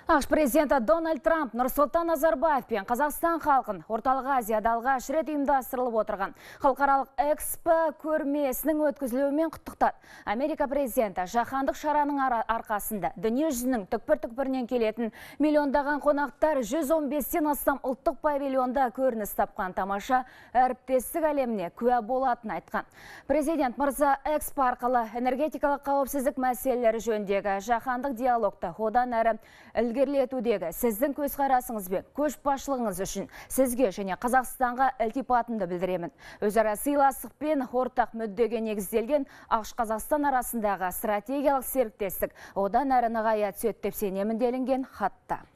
ақш президенті Дональд Трамп Нұрсұлтан Назарбаев пен Қазақстан халқын Орталық Азияда алғаш рет ұйымдастырылып отырған халықаралық экспо көрмесінің өткізілуімен құттықтады. Америка президенті жаһандық шараның арқасында дүние жүзінің түкпір-түкпірінен келетін миллиондаған қонақтар 115-тен астам ұлттық павильонда көрініс тапқан тамаша әріптестік әлеміне куә болатынын айтқан. Президент мырза экспо арқылы энергетикалық қауіпсіздік мәселелері жөніндегі жаһандық диалогты одан әрі ілгерілетудегі сіздің көзқарасыңыз бен көшбасшылығыңыз үшін сізге және Қазақстанға ілтипатымды білдіремін. Өзара сыйластық пен ортақ мүддеге негізделген ақш-Қазақстан арасындағы стратегиялық серіктестік одан әрі нығая түседі деп сенемін делінген хатта.